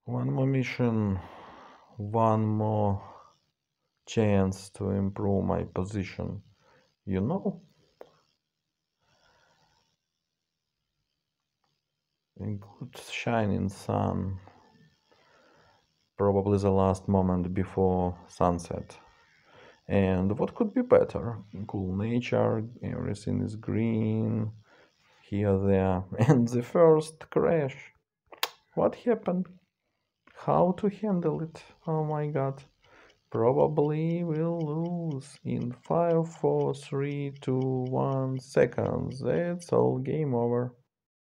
One more mission, one more chance to improve my position, you know? A good shining sun, probably the last moment before sunset. And what could be better? Cool nature, everything is green, here, there, and the first crash. What happened? How to handle it? Oh my god. Probably will lose in 5, 4, 3, 2, 1 seconds. That's all, game over.